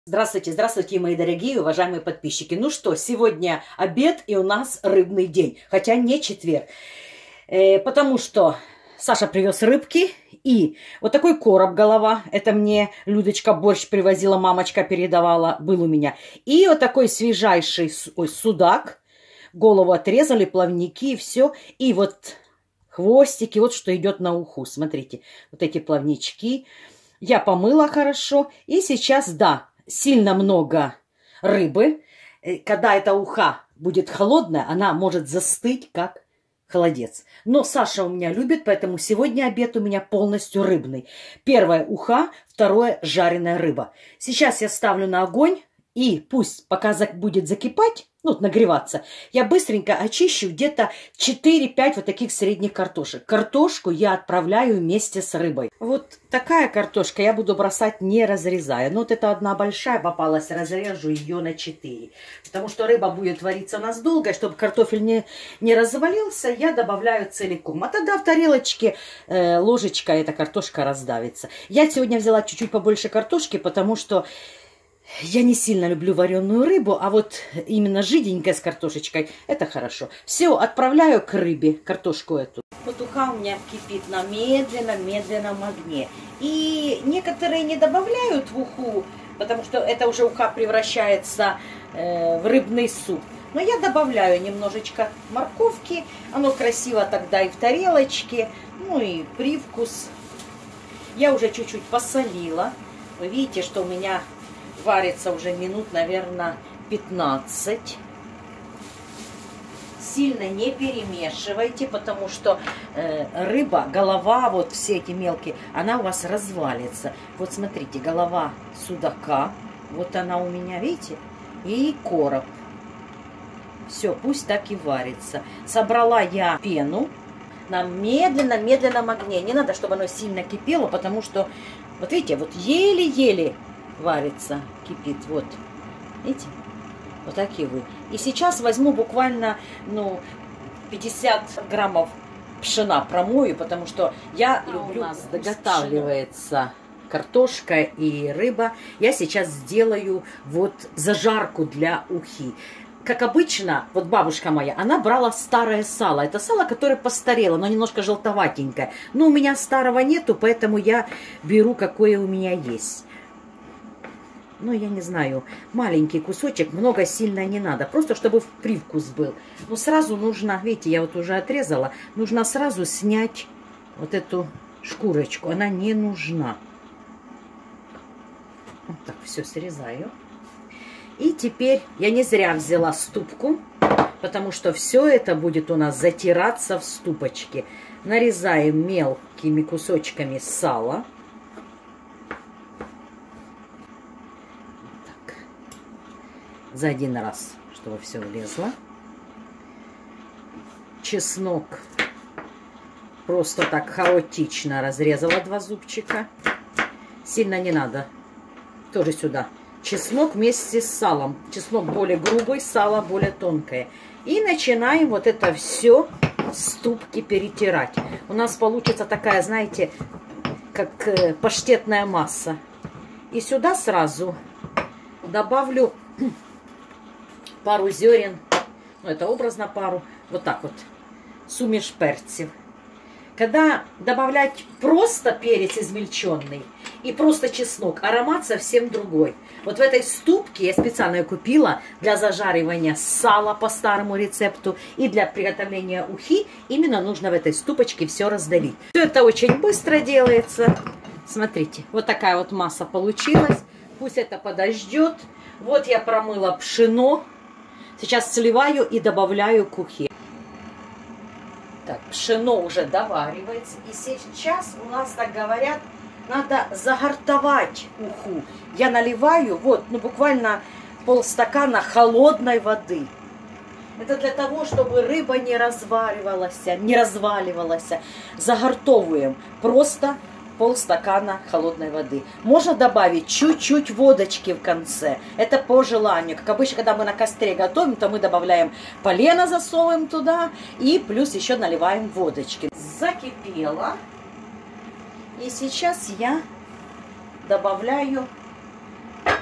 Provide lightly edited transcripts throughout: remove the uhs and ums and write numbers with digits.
Здравствуйте, здравствуйте, мои дорогие, уважаемые подписчики. Ну что, сегодня обед и у нас рыбный день, хотя не четверг. Потому что Саша привез рыбки и вот такой короб голова. Это мне Людочка борщ привозила, мамочка передавала, был у меня. И вот такой свежайший судак. Голову отрезали, плавники и все. И вот хвостики, вот что идет на уху. Смотрите, вот эти плавнички. Я помыла хорошо. И сейчас, да, сильно много рыбы. Когда эта уха будет холодная, она может застыть, как холодец. Но Саша у меня любит, поэтому сегодня обед у меня полностью рыбный. Первая уха, второе жареная рыба. Сейчас я ставлю на огонь, и пусть пока будет закипать, ну, нагреваться, я быстренько очищу где-то 4-5 вот таких средних картошек. Картошку я отправляю вместе с рыбой. Вот такая картошка я буду бросать, не разрезая. Ну, вот эта одна большая попалась, разрежу ее на 4. Потому что рыба будет вариться у нас долго, и чтобы картофель не развалился, я добавляю целиком. А тогда в тарелочке ложечкой эта картошка раздавится. Я сегодня взяла чуть-чуть побольше картошки, потому что я не сильно люблю вареную рыбу, а вот именно жиденькая с картошечкой, это хорошо. Все, отправляю к рыбе, картошку эту. Вот уха у меня кипит на медленном огне. И некоторые не добавляют в уху, потому что это уже уха превращается в рыбный суп. Но я добавляю немножечко морковки, оно красиво тогда и в тарелочке, ну и привкус. Я уже чуть-чуть посолила. Вы видите, что у меня варится уже минут, наверное, 15. Сильно не перемешивайте, потому что рыба, голова, вот все эти мелкие, она у вас развалится. Вот смотрите, голова судака, вот она у меня, видите, и короб. Все, пусть так и варится. Собрала я пену на медленном огне. Не надо, чтобы оно сильно кипело, потому что, вот видите, вот еле-еле варится, кипит, вот, видите, вот такие вы. И сейчас возьму буквально, 50 граммов пшена промою, потому что я люблю, у нас доготавливается картошка и рыба. Я сейчас сделаю вот зажарку для ухи. Как обычно, вот бабушка моя, она брала старое сало. Это сало, которое постарело, но немножко желтоватенькое. Но у меня старого нету, поэтому я беру, какое у меня есть. Ну, я не знаю, маленький кусочек, много сильно не надо. Просто, чтобы привкус был. Но сразу нужно, видите, я вот уже отрезала, нужно сразу снять вот эту шкурочку. Она не нужна. Вот так, все срезаю. И теперь я не зря взяла ступку, потому что все это будет у нас затираться в ступочке. Нарезаем мелкими кусочками сала. За один раз, чтобы все влезло. Чеснок просто так хаотично разрезала 2 зубчика. Сильно не надо. Тоже сюда. Чеснок вместе с салом. Чеснок более грубый, сало более тонкое. И начинаем вот это все в ступке перетирать. У нас получится такая, знаете, как паштетная масса. И сюда сразу добавлю пару зерен, ну это образно пару, вот так вот, суміш перцев. Когда добавлять просто перец измельченный и просто чеснок, аромат совсем другой. Вот в этой ступке я специально ее купила для зажаривания сала по старому рецепту и для приготовления ухи. Именно нужно в этой ступочке все раздавить. Все это очень быстро делается. Смотрите, вот такая вот масса получилась. Пусть это подождет. Вот я промыла пшено. Сейчас сливаю и добавляю к ухе. Так, пшено уже доваривается. И сейчас у нас, так говорят, надо загортовать уху. Я наливаю, вот, буквально полстакана холодной воды. Это для того, чтобы рыба не разваливалась. Загортовываем просто полстакана холодной воды. Можно добавить чуть-чуть водочки в конце. Это по желанию. Как обычно, когда мы на костре готовим, то мы добавляем полено, засовываем туда и плюс еще наливаем водочки. Закипело. И сейчас я добавляю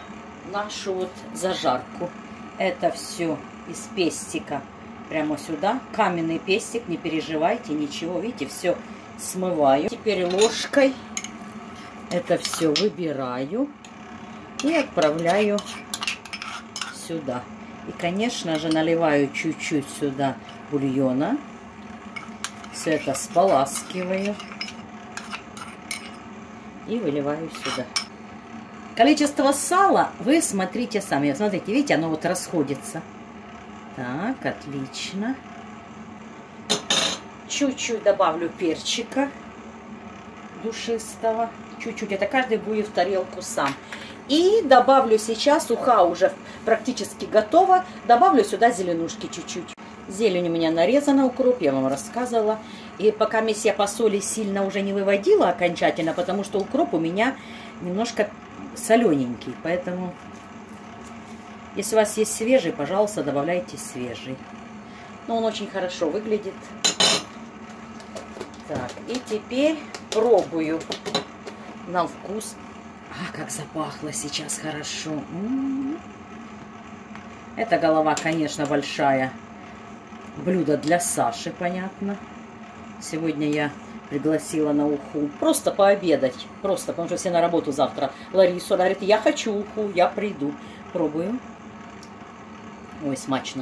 нашу вот зажарку. Это все из пестика прямо сюда. Каменный пестик, не переживайте, ничего. Видите, все смываю. Теперь ложкой это все выбираю и отправляю сюда. И, конечно же, наливаю чуть-чуть сюда бульона. Все это споласкиваю и выливаю сюда. Количество сала вы смотрите сами. Смотрите, видите, оно вот расходится. Так, отлично. Чуть-чуть добавлю перчика душистого. Чуть-чуть. Это каждый будет в тарелку сам. И добавлю сейчас, уха уже практически готова. Добавлю сюда зеленушки чуть-чуть. Зелень у меня нарезана, укроп, я вам рассказывала. И пока я по соли сильно уже не выводила окончательно, потому что укроп у меня немножко солененький. Поэтому, если у вас есть свежий, пожалуйста, добавляйте свежий. Но он очень хорошо выглядит. Так, и теперь пробую на вкус. А, как запахло сейчас хорошо. Эта голова, конечно, большая. Блюдо для Саши, понятно. Сегодня я пригласила на уху. Просто пообедать. Просто, потому что все на работу завтра. Лариса говорит, я хочу уху, я приду. Пробуем. Ой, смачно.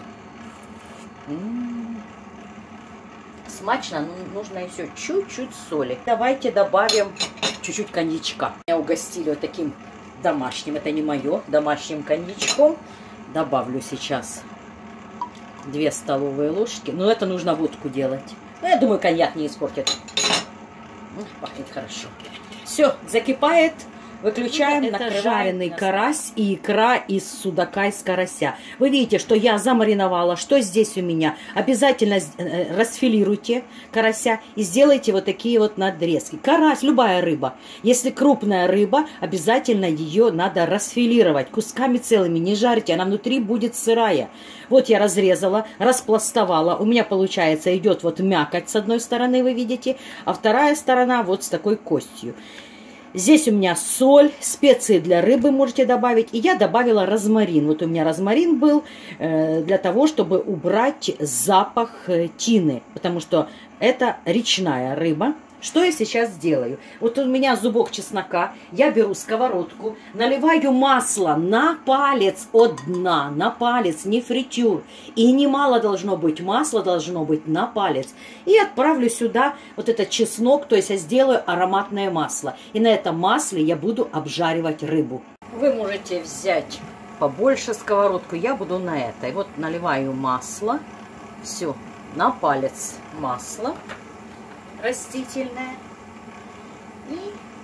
Смачно, но нужно еще чуть-чуть соли. Давайте добавим чуть-чуть коньячка. Меня угостили вот таким домашним, это не мое, домашним коньячком. Добавлю сейчас 2 столовые ложки. Но это нужно водку делать. Но я думаю, коньяк не испортит. Пахнет хорошо. Все, закипает. Выключаем. Это жареный карась и икра из судака, из карася. Вы видите, что я замариновала. Что здесь у меня? Обязательно расфилируйте карася и сделайте вот такие вот надрезки. Карась, любая рыба. Если крупная рыба, обязательно ее надо расфилировать. Кусками целыми, не жарьте, она внутри будет сырая. Вот я разрезала, распластовала. У меня, получается, идет вот мякоть с одной стороны, вы видите, а вторая сторона вот с такой костью. Здесь у меня соль, специи для рыбы можете добавить. И я добавила розмарин. Вот у меня розмарин был для того, чтобы убрать запах тины. Потому что это речная рыба. Что я сейчас делаю? Вот у меня зубок чеснока. Я беру сковородку, наливаю масло на палец от дна. На палец, не фритюр. И немало должно быть. Масло должно быть на палец. И отправлю сюда вот этот чеснок. То есть я сделаю ароматное масло. И на этом масле я буду обжаривать рыбу. Вы можете взять побольше сковородку. Я буду на этой. Вот наливаю масло. Все, на палец масло растительное. И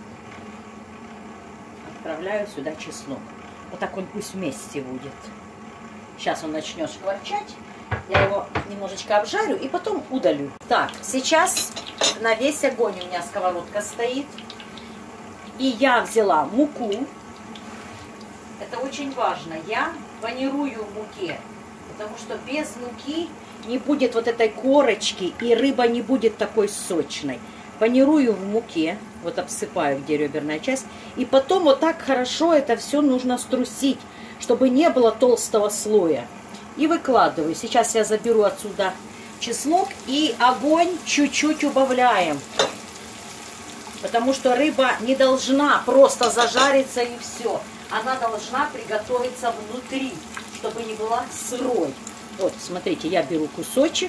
отправляю сюда чеснок. Вот так он пусть вместе будет. Сейчас он начнет шкварчать. Я его немножечко обжарю и потом удалю. Так, сейчас на весь огонь у меня сковородка стоит. И я взяла муку. Это очень важно. Я панирую в муке. Потому что без муки не будет вот этой корочки, и рыба не будет такой сочной. Панирую в муке, вот обсыпаю, где реберная часть, и потом вот так хорошо это все нужно струсить, чтобы не было толстого слоя. И выкладываю. Сейчас я заберу отсюда чеснок, и огонь чуть-чуть убавляем. Потому что рыба не должна просто зажариться и все. Она должна приготовиться внутри, чтобы не была сырой. Вот, смотрите, я беру кусочек,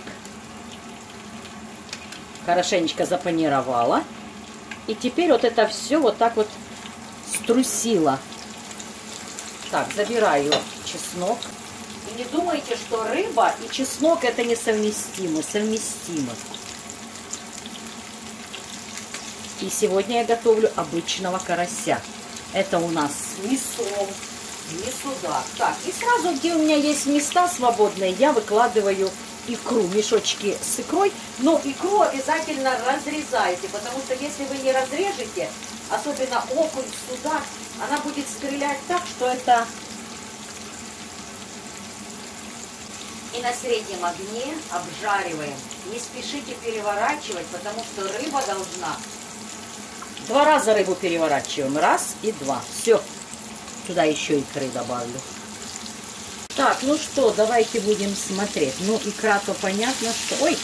хорошенечко запанировала. И теперь вот это все вот так вот струсила. Так, забираю чеснок. И не думайте, что рыба и чеснок это несовместимо. Совместимо. И сегодня я готовлю обычного карася. Это у нас с мясом. Не сюда. Так, и сразу, где у меня есть места свободные, я выкладываю икру, мешочки с икрой. Но икру обязательно разрезайте, потому что если вы не разрежете, особенно окунь, судак, она будет стрелять так, что это... И на среднем огне обжариваем. Не спешите переворачивать, потому что рыба должна... 2 раза рыбу переворачиваем. 1 и 2. Все. Сюда еще икры добавлю. Так, ну что, давайте будем смотреть. Ну, икра-то понятно, что... Ой!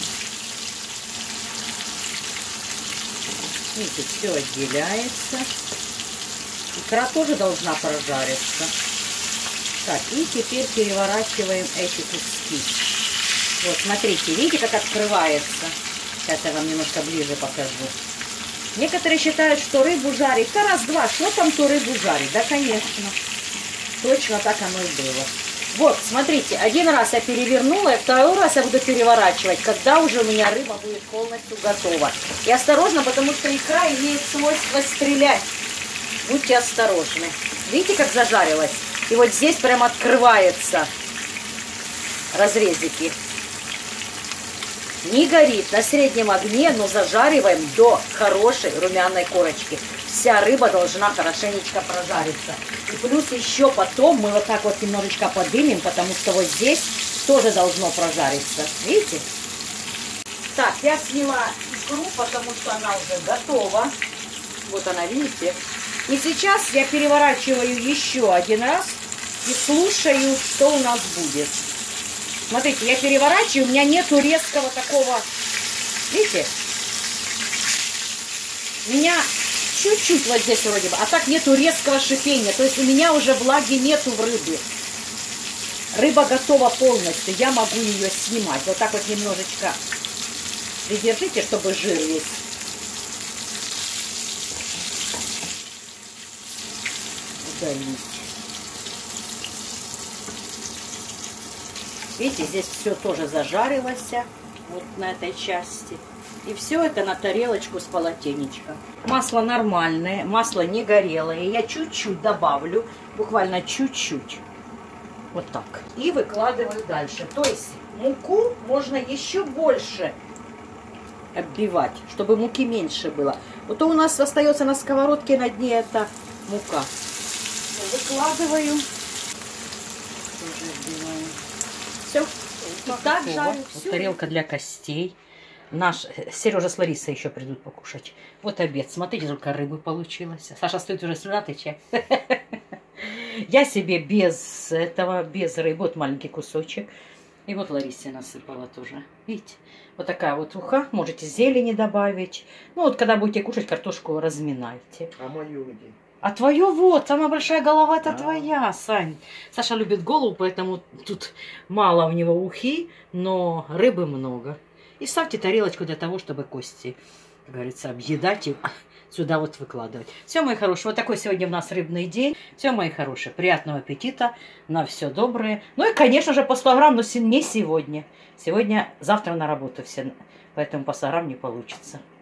Видите, все отделяется. Икра тоже должна прожариться. Так, и теперь переворачиваем эти куски. Вот, смотрите, видите, как открывается? Сейчас я вам немножко ближе покажу. Некоторые считают, что рыбу жарить. Да раз-два, что там ту рыбу жарить? Да, конечно. Точно так оно и было. Вот, смотрите, один раз я перевернула, и второй раз я буду переворачивать, когда уже у меня рыба будет полностью готова. И осторожно, потому что икра имеет свойство стрелять. Будьте осторожны. Видите, как зажарилась? И вот здесь прям открывается разрезики. Не горит, на среднем огне, но зажариваем до хорошей румяной корочки. Вся рыба должна хорошенечко прожариться. И плюс еще потом мы вот так вот немножечко подымем, потому что вот здесь тоже должно прожариться. Видите? Так, я сняла икру, потому что она уже готова. Вот она, видите? И сейчас я переворачиваю еще один раз и слушаю, что у нас будет. Смотрите, я переворачиваю, у меня нету резкого такого, видите? У меня чуть-чуть вот здесь вроде бы, а так нету резкого шипения. То есть у меня уже влаги нету в рыбе. Рыба готова полностью, я могу ее снимать. Вот так вот немножечко придержите, чтобы жир весь. Удалить. Видите, здесь все тоже зажарилось, вот на этой части. И все это на тарелочку с полотенечка. Масло нормальное, масло не горелое. Я чуть-чуть добавлю, буквально чуть-чуть. Вот так. И выкладываю дальше. То есть муку можно еще больше оббивать, чтобы муки меньше было. Вот то у нас остается на сковородке на дне эта мука. Выкладываю. Тоже отбиваю. Все. И так жарю. Вот тарелка для костей. Наш Сережа с Ларисой еще придут покушать. Вот обед. Смотрите, сколько рыбы получилось. Саша стоит уже слюна течет. Я себе без этого, без рыбы. Вот маленький кусочек. И вот Ларисе насыпала тоже. Видите? Вот такая вот уха. Можете зелени добавить. Ну вот когда будете кушать, картошку разминайте. А мою где? А твое вот, самая большая голова-то твоя, Сань. Саша любит голову, поэтому тут мало у него ухи, но рыбы много. И ставьте тарелочку для того, чтобы кости, как говорится, объедать и сюда вот выкладывать. Все, мои хорошие, вот такой сегодня у нас рыбный день. Все, мои хорошие, приятного аппетита, на все доброе. Ну и, конечно же, по 100 грамм, но не сегодня. Сегодня, завтра на работу все, поэтому по 100 грамм не получится.